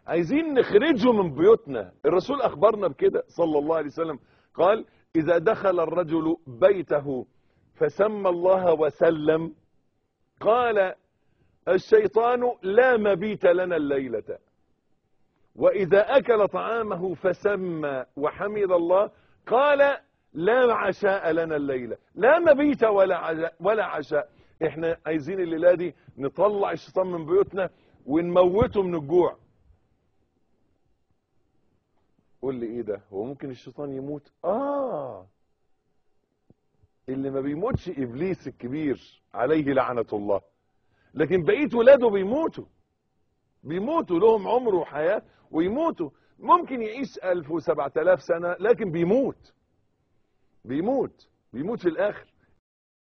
عايزين نخرجه من بيوتنا. الرسول اخبرنا بكده صلى الله عليه وسلم، قال اذا دخل الرجل بيته فسمى الله وسلم قال الشيطان لا مبيت لنا الليلة. واذا اكل طعامه فسمى وحمد الله قال لا عشاء لنا الليلة. لا مبيت ولا عشاء. احنا عايزين الليلة دي نطلع الشيطان من بيوتنا ونموته من الجوع. قول لي ايه ده؟ هو ممكن الشيطان يموت؟ اللي ما بيموتش ابليس الكبير عليه لعنة الله، لكن بقيت ولاده بيموتوا لهم عمر وحياة ويموتوا. ممكن يعيش 1000 و7000 سنة لكن بيموت في الاخر.